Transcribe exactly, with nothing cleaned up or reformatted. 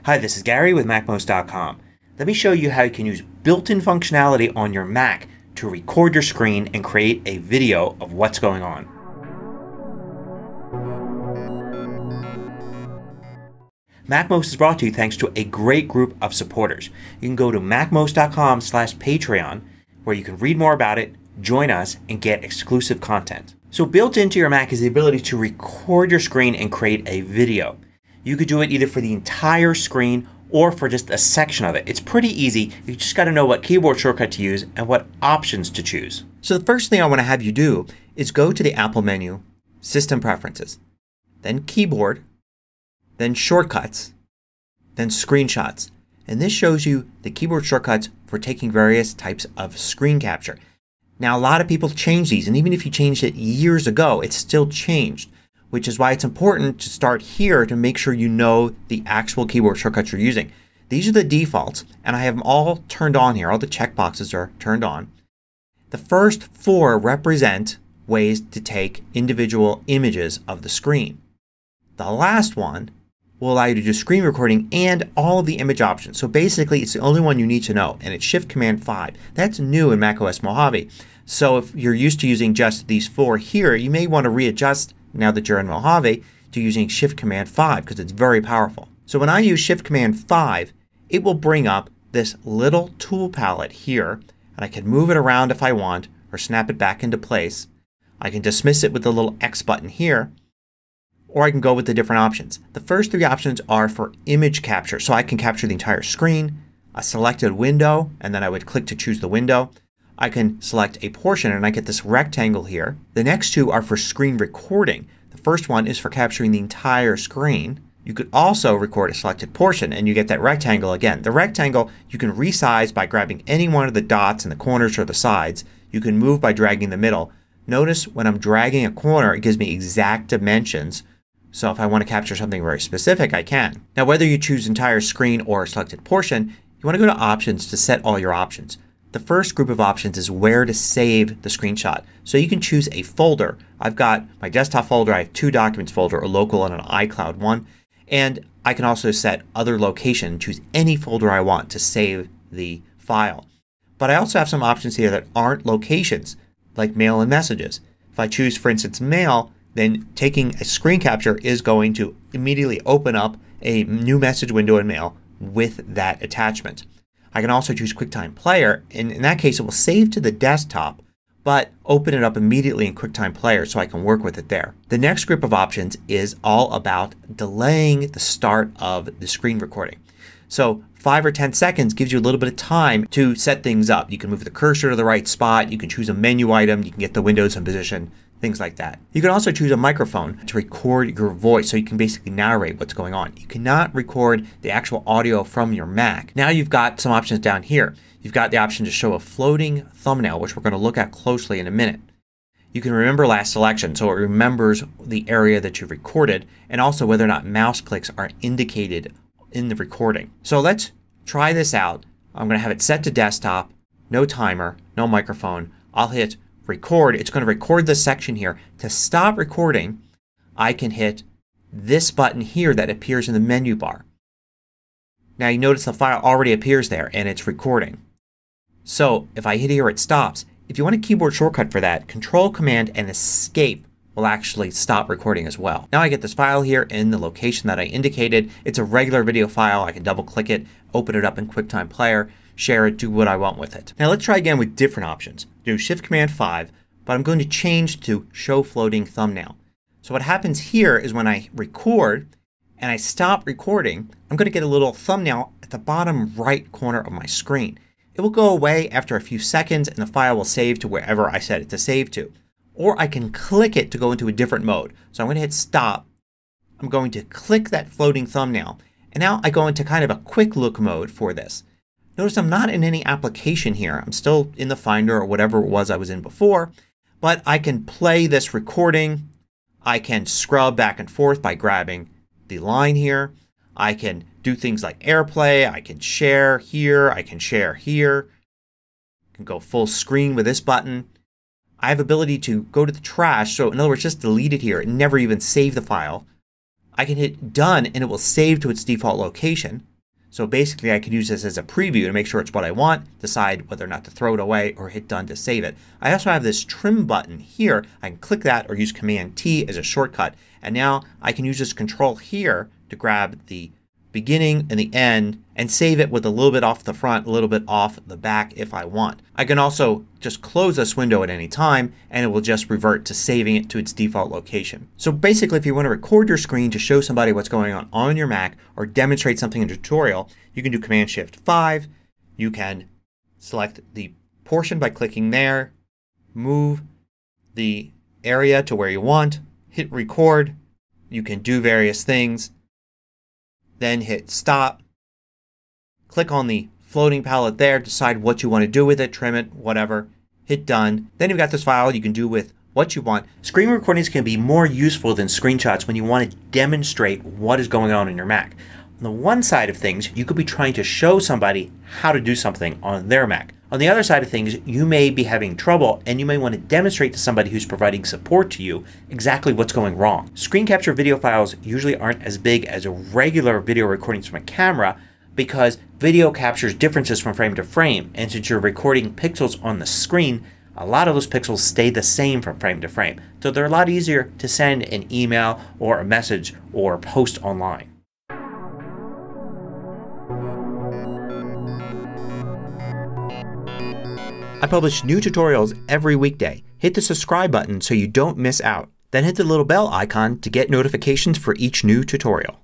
Hi, this is Gary with Mac most dot com. Let me show you how you can use built-in functionality on your Mac to record your screen and create a video of what's going on. MacMost is brought to you thanks to a great group of supporters. You can go to Mac most dot com slash Patreon where you can read more about it, join us, and get exclusive content. So built into your Mac is the ability to record your screen and create a video. You could do it either for the entire screen or for just a section of it. It's pretty easy. You just got to know what keyboard shortcut to use and what options to choose. So the first thing I want to have you do is go to the Apple menu, System Preferences, then Keyboard, then Shortcuts, then Screenshots. And this shows you the keyboard shortcuts for taking various types of screen capture. Now a lot of people change these, and even if you changed it years ago it's still changed. Which is why it's important to start here to make sure you know the actual keyboard shortcuts you're using. These are the defaults and I have them all turned on here. All the checkboxes are turned on. The first four represent ways to take individual images of the screen. The last one will allow you to do screen recording and all of the image options. So basically it's the only one you need to know, and it's Shift Command five. That's new in macOS Mojave. So if you're used to using just these four here, you may want to readjust now that you're in Mojave to using Shift Command five because it's very powerful. So when I use Shift Command five it will bring up this little tool palette here, and I can move it around if I want or snap it back into place. I can dismiss it with the little X button here, or I can go with the different options. The first three options are for image capture. So I can capture the entire screen, a selected window, and then I would click to choose the window. I can select a portion and I get this rectangle here. The next two are for screen recording. The first one is for capturing the entire screen. You could also record a selected portion and you get that rectangle again. The rectangle you can resize by grabbing any one of the dots in the corners or the sides. You can move by dragging the middle. Notice when I'm dragging a corner it gives me exact dimensions. So if I want to capture something very specific I can. Now whether you choose entire screen or a selected portion, you want to go to Options to set all your options. The first group of options is where to save the screenshot. So you can choose a folder. I've got my desktop folder. I have two documents folder, a local and an iCloud one. And I can also set other location. Choose any folder I want to save the file. But I also have some options here that aren't locations, like mail and messages. If I choose for instance mail, then taking a screen capture is going to immediately open up a new message window in Mail with that attachment. I can also choose QuickTime Player, and in that case it will save to the desktop but open it up immediately in QuickTime Player so I can work with it there. The next group of options is all about delaying the start of the screen recording. So five or ten seconds gives you a little bit of time to set things up. You can move the cursor to the right spot. You can choose a menu item. You can get the windows in position. Things like that. You can also choose a microphone to record your voice so you can basically narrate what's going on. You cannot record the actual audio from your Mac. Now you've got some options down here. You've got the option to show a floating thumbnail, which we're going to look at closely in a minute. You can remember last selection so it remembers the area that you've recorded and also whether or not mouse clicks are indicated in the recording. So let's try this out. I'm going to have it set to desktop, no timer, no microphone. I'll hit record. It's going to record this section here. To stop recording I can hit this button here that appears in the menu bar. Now you notice the file already appears there and it's recording. So if I hit here it stops. If you want a keyboard shortcut for that, Control Command and Escape will actually stop recording as well. Now I get this file here in the location that I indicated. It's a regular video file. I can double click it, open it up in QuickTime Player, share it, do what I want with it. Now let's try again with different options. Do Shift Command five, but I'm going to change to Show Floating Thumbnail. So what happens here is when I record and I stop recording I'm going to get a little thumbnail at the bottom right corner of my screen. It will go away after a few seconds and the file will save to wherever I set it to save to. Or I can click it to go into a different mode. So I'm going to hit stop. I'm going to click that floating thumbnail and now I go into kind of a quick look mode for this. Notice I'm not in any application here. I'm still in the Finder or whatever it was I was in before. But I can play this recording. I can scrub back and forth by grabbing the line here. I can do things like AirPlay. I can share here. I can share here. I can go full screen with this button. I have ability to go to the trash. So in other words just delete it here and never even save the file. I can hit done and it will save to its default location. So basically I can use this as a preview to make sure it's what I want, decide whether or not to throw it away, or hit done to save it. I also have this trim button here. I can click that or use Command T as a shortcut. And now I can use this control here to grab the beginning and the end and save it with a little bit off the front, a little bit off the back if I want. I can also just close this window at any time and it will just revert to saving it to its default location. So basically if you want to record your screen to show somebody what's going on on your Mac or demonstrate something in a tutorial, you can do Command Shift five. You can select the portion by clicking there, move the area to where you want, hit record. You can do various things. Then hit stop. Click on the floating palette there. Decide what you want to do with it. Trim it. Whatever. Hit done. Then you've got this file you can do with what you want. Screen recordings can be more useful than screenshots when you want to demonstrate what is going on in your Mac. On the one side of things you could be trying to show somebody how to do something on their Mac. On the other side of things you may be having trouble and you may want to demonstrate to somebody who's providing support to you exactly what's going wrong. Screen capture video files usually aren't as big as regular video recordings from a camera because video captures differences from frame to frame, and since you're recording pixels on the screen, a lot of those pixels stay the same from frame to frame. So they're a lot easier to send an email or a message or post online. I publish new tutorials every weekday. Hit the subscribe button so you don't miss out. Then hit the little bell icon to get notifications for each new tutorial.